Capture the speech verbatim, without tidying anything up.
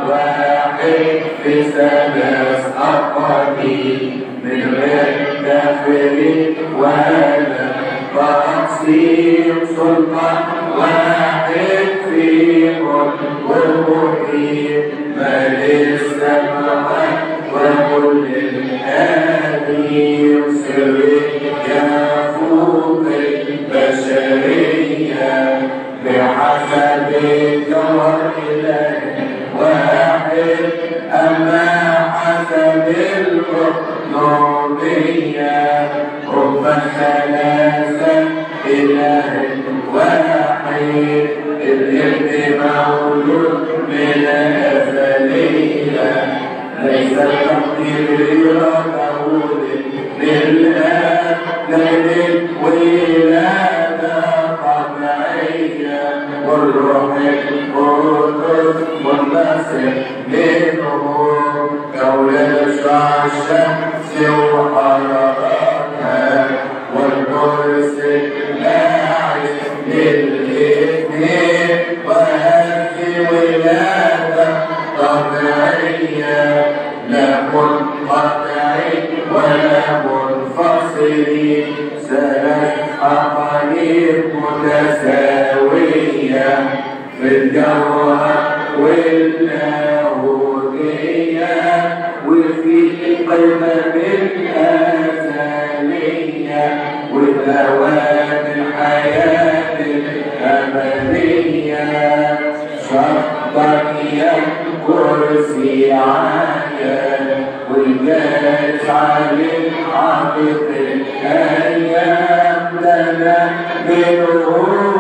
واحد في ثلاث أقاليم من غير تفريق ولا تقسيم، سلطان واحد في ملك ومحيط مالك السماوات وكل الآدمين، سر يفوق البشرية بحسب الجوهر الإلهي واحد، أما حسب القطبية هم ثلاثة إله واحد، الابن مولود من الأزلية ليس التقدير يرده للآب للولادة طبيعية، والروح القدس والمسيح منه كون شعاع الشمس وحرارتها، والكرسي الباعث للاثنين، وهذه ولادة طبيعية لا منقطعين ولا منفصلين، ثلاث أقاليم متساوية في الجوهر واللاهوتية وفي القمم الأزلية ودوام الحياة الأبدية، شرطية كرسي عالي والجالس على العميق الأيام لنا منه